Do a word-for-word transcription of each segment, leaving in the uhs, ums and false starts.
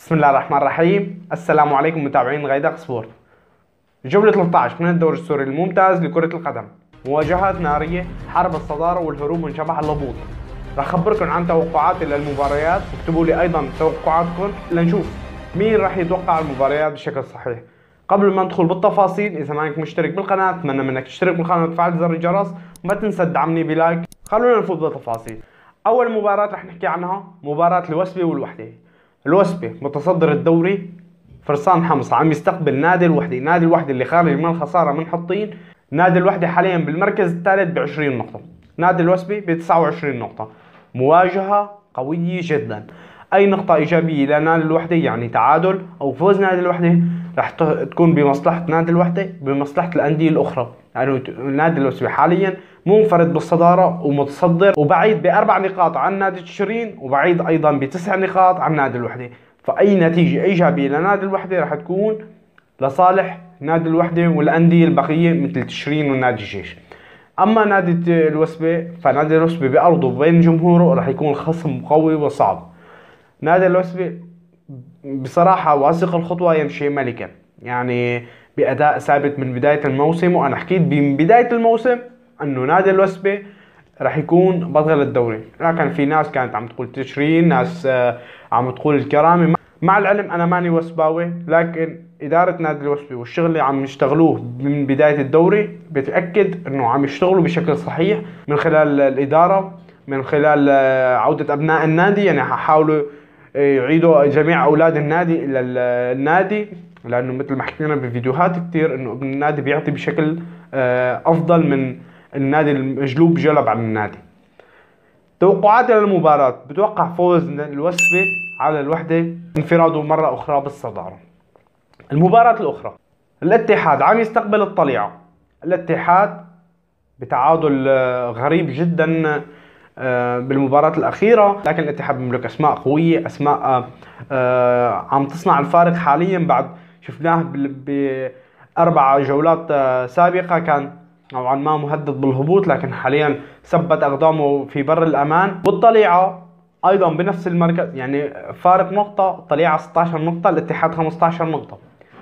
بسم الله الرحمن الرحيم. السلام عليكم متابعين غيدق سبورت. جولة ثلاثة عشر من الدوري السوري الممتاز لكرة القدم، مواجهات نارية، حرب الصدارة والهروب من شبح الهبوط. راح اخبركم عن توقعاتي للمباريات، واكتبوا لي ايضا توقعاتكم لنشوف مين راح يتوقع المباريات بشكل صحيح. قبل ما ندخل بالتفاصيل، اذا ما انك مشترك بالقناة اتمنى منك تشترك بالقناة وتفعل زر الجرس، وما تنسى تدعمني بلايك. خلونا نفوت بالتفاصيل. اول مباراة راح نحكي عنها مباراة الوسبي والوحدة. الوسبي متصدر الدوري، فرسان حمص عم يستقبل نادي الوحدة، نادي الوحدة اللي خارج من الخسارة من حطين. نادي الوحدة حاليا بالمركز الثالث ب عشرين نقطة، نادي الوسبي ب تسعة وعشرين نقطة. مواجهة قوية جدا، اي نقطة ايجابية لنادي الوحدة يعني تعادل او فوز نادي الوحدة راح تكون بمصلحة نادي الوحدة، بمصلحة الاندية الاخرى، لانه يعني نادي الوسبي حاليا منفرد بالصدارة ومتصدر وبعيد باربع نقاط عن نادي تشرين، وبعيد ايضا بتسع نقاط عن نادي الوحدة. فاي نتيجة ايجابية لنادي الوحدة راح تكون لصالح نادي الوحدة والاندية البقية مثل تشرين ونادي الجيش. اما نادي الوسبي فنادي الوسبي بارضه بين جمهوره راح يكون خصم قوي وصعب. نادي الوسبي بصراحة واثق الخطوة يمشي ملكا، يعني بأداء ثابت من بداية الموسم، وأنا حكيت من بداية الموسم أنه نادي الوسبي راح يكون بطل الدوري، لكن في ناس كانت عم تقول تشرين، ناس عم تقول الكرامي. مع العلم أنا ماني وسباوي، لكن إدارة نادي الوسبي والشغل اللي عم يشتغلوه من بداية الدوري بتأكد أنه عم يشتغلوا بشكل صحيح من خلال الإدارة، من خلال عودة أبناء النادي. يعني حاولوا يعيدوا جميع أولاد النادي إلى النادي، لأنه مثل ما حكينا بفيديوهات كتير أنه ابن النادي بيعطي بشكل أفضل من النادي المجلوب جلب عن النادي. توقعاتي للمباراة، بتوقع فوز الوسبي على الوحدة، انفراده مرة أخرى بالصدارة. المباراة الأخرى الاتحاد عم يستقبل الطليعة. الاتحاد بتعادل غريب جدا بالمباراة الأخيرة، لكن الاتحاد بيملك أسماء قوية، أسماء عم تصنع الفارق حاليا. بعد شفناه بأربع جولات سابقة كان نوعا ما مهدد بالهبوط، لكن حاليا ثبت أقدامه في بر الأمان. والطليعة أيضا بنفس المركز، يعني فارق نقطة، الطليعة ستة عشر نقطة، الاتحاد خمسة عشر نقطة.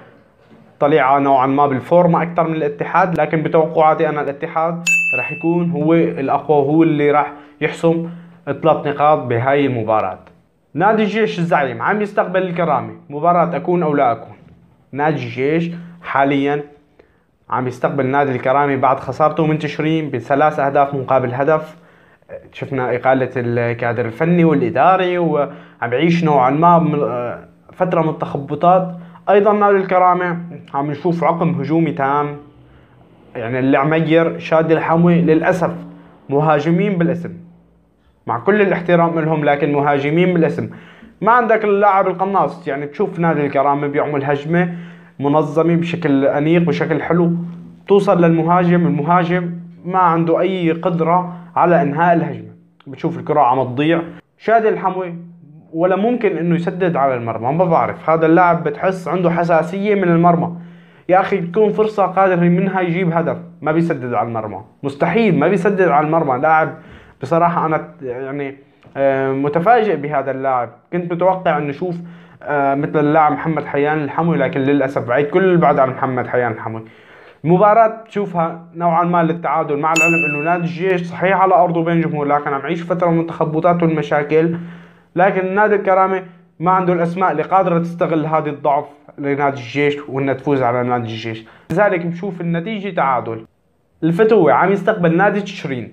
طليعة نوعا ما بالفورمة أكثر من الاتحاد، لكن بتوقعاتي أنا الاتحاد راح يكون هو الأقوى، هو اللي راح يحسم ثلاث نقاط بهاي المباراة. نادي الجيش الزعيم عم يستقبل الكرامي، مباراة أكون أو لا أكون. نادي الجيش حاليا عم يستقبل نادي الكرامي بعد خسارته من تشرين بثلاث أهداف مقابل هدف. شفنا إقالة الكادر الفني والإداري، وعم يعيش نوعا ما فترة من التخبطات. أيضا نادي الكرامي عم نشوف عقم هجومي تام، يعني اللي عمير شادي الحموي للأسف مهاجمين بالاسم، مع كل الاحترام لهم لكن مهاجمين بالاسم. ما عندك اللاعب القناص، يعني تشوف نادي الكرامي بيعمل هجمة منظمة بشكل أنيق بشكل حلو توصل للمهاجم، المهاجم ما عنده أي قدرة على إنهاء الهجمة، بتشوف الكرة عم تضيع. شادي الحموي ولا ممكن إنه يسدد على المرمى، ما بعرف هذا اللاعب بتحس عنده حساسية من المرمى. يا أخي تكون فرصة قادر منها يجيب هدف، ما بيسدد على المرمى، مستحيل ما بيسدد على المرمى. لاعب بصراحة أنا يعني متفاجئ بهذا اللاعب، كنت متوقع أن نشوف مثل اللاعب محمد حيان الحموي، لكن للأسف بعيد كل البعد عن محمد حيان الحموي. المباراة تشوفها نوعا ما للتعادل، مع العلم أنه نادي الجيش صحيح على أرضه بين جمهور، لكن عم يعيش فترة من التخبطات والمشاكل. لكن نادي الكرامي ما عنده الأسماء اللي قادرة تستغل هذه الضعف لنادي الجيش وإنها تفوز على نادي الجيش، لذلك بنشوف النتيجة تعادل. الفتوة عم يستقبل نادي تشرين.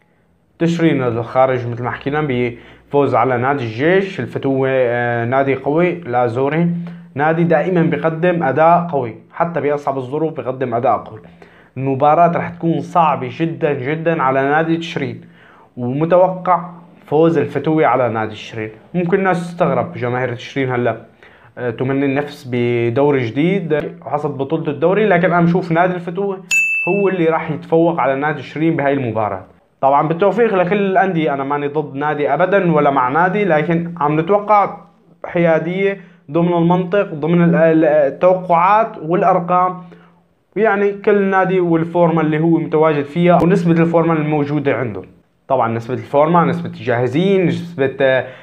تشرين الخارج مثل ما حكينا بفوز على نادي الجيش. الفتوة نادي قوي لازوري، نادي دائما بيقدم أداء قوي حتى بأصعب الظروف، بيقدم أداء قوي. المباراة رح تكون صعبة جدا جدا على نادي تشرين، ومتوقع فوز الفتوة على نادي تشرين. ممكن الناس تستغرب جماهير تشرين هلا تمني النفس بدوري جديد وحسب بطولة الدوري، لكن أنا بشوف نادي الفتوة هو اللي راح يتفوق على نادي تشرين بهاي المباراة. طبعا بالتوفيق لكل الأندية، أنا ماني ضد نادي أبدا ولا مع نادي، لكن عم نتوقع حيادية ضمن المنطق، ضمن التوقعات والأرقام، يعني كل نادي والفورمة اللي هو متواجد فيها ونسبة الفورمة الموجودة عنده. طبعا نسبة الفورمة، نسبة الجاهزين، نسبة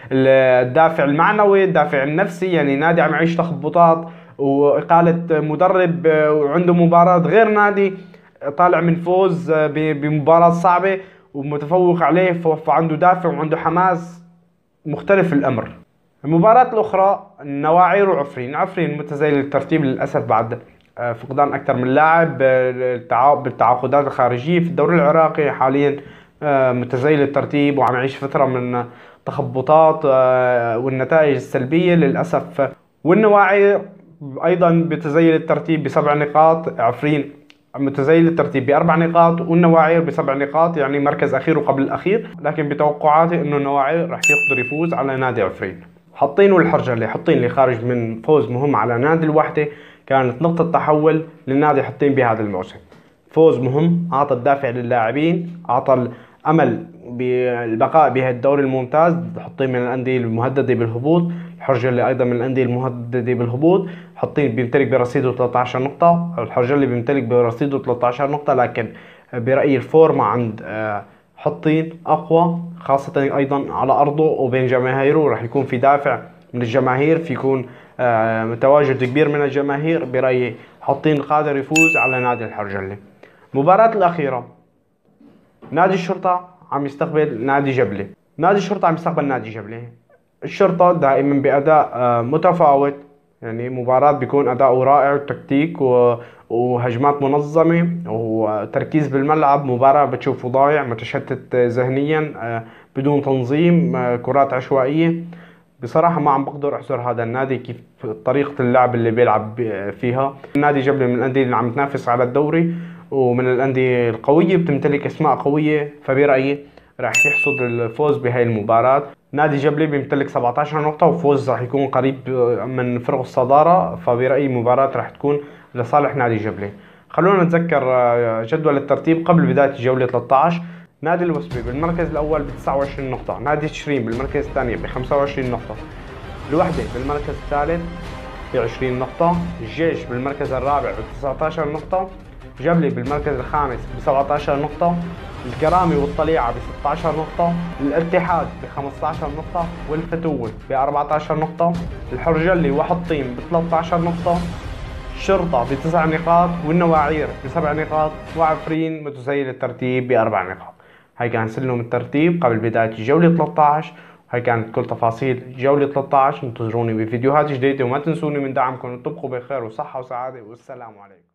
الدافع المعنوي، الدافع النفسي. يعني نادي عم يعيش تخبطات وإقالة مدرب وعنده مباراة، غير نادي طالع من فوز بمباراة صعبة ومتفوق عليه، فعنده دافع وعنده حماس. مختلف الأمر. المباراة الأخرى نواعير وعفرين. عفرين متزايل الترتيب للأسف بعد فقدان أكثر من لاعب بالتعاقدات الخارجية في الدوري العراقي. حاليا متزايل الترتيب وعم يعيش فترة من تخبطات والنتائج السلبية للأسف. والنواعير أيضا بتزايل الترتيب بسبع نقاط. عفرين متزايل الترتيب بأربع نقاط والنواعير بسبع نقاط، يعني مركز أخير وقبل الأخير. لكن بتوقعاتي إنه النواعير راح يقدر يفوز على نادي عفرين. حطين والحرجلة، حطين اللي خارج من فوز مهم على نادي الوحدة، كانت نقطة تحول للنادي حطين بهذا الموسم. فوز مهم أعطى الدافع للاعبين، أعطى الأمل بالبقاء بهالدوري الممتاز. حطين من الأندية المهددة بالهبوط، الحرجلة أيضا من الأندية المهددة بالهبوط. حطين بيمتلك برصيده ثلاثة عشر نقطة، الحرجلة بيمتلك برصيده ثلاثة عشر نقطة. لكن برأيي الفورمة عند حطين أقوى، خاصة أيضا على أرضه وبين جماهيره. راح يكون في دافع من الجماهير، في يكون تواجد كبير من الجماهير. برأيي حطين قادر يفوز على نادي الحرجلة. المباراة الأخيرة نادي الشرطة عم يستقبل نادي جبلة. نادي الشرطة عم يستقبل نادي جبلة. الشرطة دائما بأداء متفاوت، يعني مباراة بيكون أداؤه رائع وتكتيك وهجمات منظمة وتركيز بالملعب. مباراة بتشوفه ضايع متشتت ذهنيا بدون تنظيم، كرات عشوائية. بصراحة ما عم بقدر أحصر هذا النادي كيف طريقة اللعب اللي بيلعب فيها. نادي جبلة من الأندية اللي عم تنافس على الدوري ومن الأندية القوية، بتمتلك أسماء قوية. فبرأيي راح يحصد الفوز بهاي المباراة. نادي جبلة بيمتلك سبعة عشر نقطة وفوز راح يكون قريب من فرق الصدارة. فبرأيي المباراة راح تكون لصالح نادي جبلة. خلونا نتذكر جدول الترتيب قبل بداية الجولة ثلاثة عشر. نادي الوسبي بالمركز الأول ب تسعة وعشرين نقطة، نادي تشرين بالمركز الثاني ب خمسة وعشرين نقطة، الوحدة بالمركز الثالث ب عشرين نقطة، الجيش بالمركز الرابع ب تسعة عشر نقطة، جبلة بالمركز الخامس ب سبعة عشر نقطة، الكرامي والطليعة ب ستة عشر نقطة، الاتحاد ب خمسة عشر نقطة، والفتوة ب أربعة عشر نقطة، الحرجلي وحطين ب ثلاثة عشر نقطة، الشرطة بتسع نقاط، والنواعير بسبع نقاط، وعفرين متزايل الترتيب بأربع نقاط. هاي كان سلم الترتيب قبل بداية الجولة ثلاثة عشر. هاي كانت كل تفاصيل جولة ثلاثة عشر. انتظروني بفيديوهات جديدة وما تنسوني من دعمكم، وتبقوا بخير وصحة وسعادة، والسلام عليكم.